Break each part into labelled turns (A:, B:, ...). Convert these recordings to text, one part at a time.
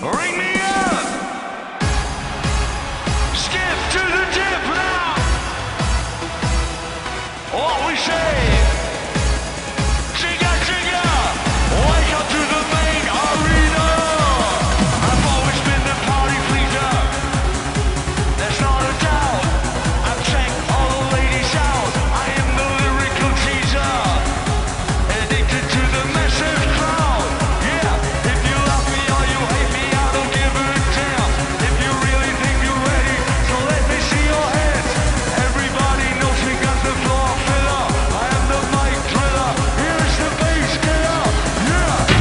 A: Ring me up. Skip to the tip now. What we say? Jigga, jigga. Wake up to the main arena. I've always been the party pleaser. There's not a doubt. I've checked all the ladies out. I am the lyrical teaser. Addicted to the massive crowd. Yeah, if you love me or you hate me, I don't give a damn. If you really think you're ready, so let me see your hands. Everybody knows we got the floor filler. I am the mic driller. Here's the bass killer. Yeah.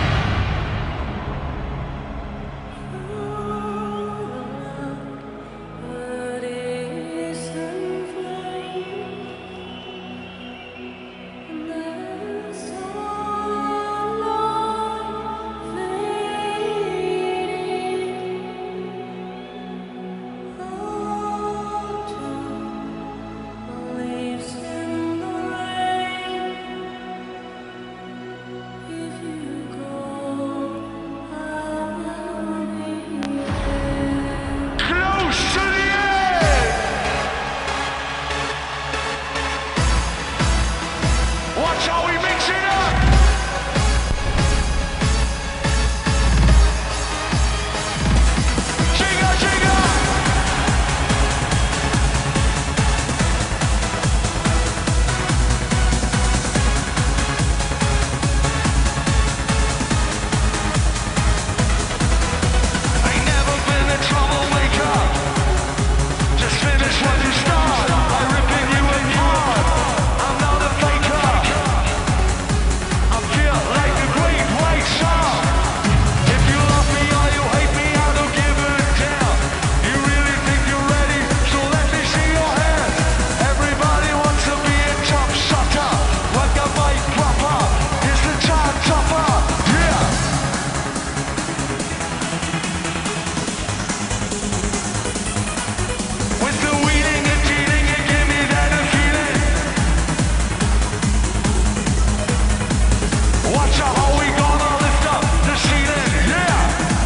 A: Close to the end. Watch how we mix it up. Jigga, jigga. Ain't never been a troublemaker. Just finish what you start. I'm ripping you apart. I'm not a faker. I feel like a great white shark. If you love me or you hate me, I don't give a damn. You really think you're ready? So let me see your hands. Everybody wants to be a top shotter. Like a mic proper. Here's the chart topper. Yeah. With the wheeling and dealing, you give me that feeling. Watch out how we gonna lift up the ceiling, yeah.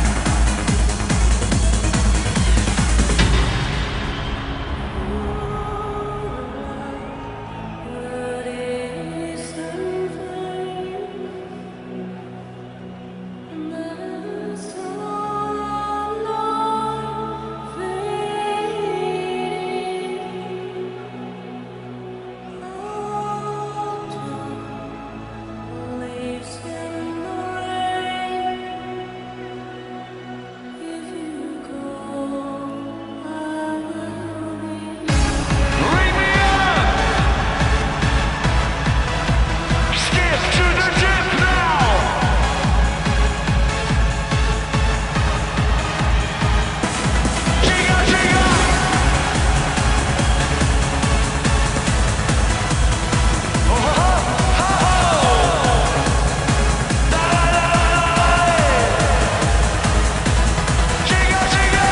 A: Ring me up. Skip to the tip now. Jigga, jigga. Oh, ho, ho, ho. Da, da, da, da, da. Jigga, jigga.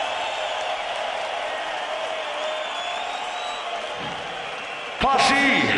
A: Posse.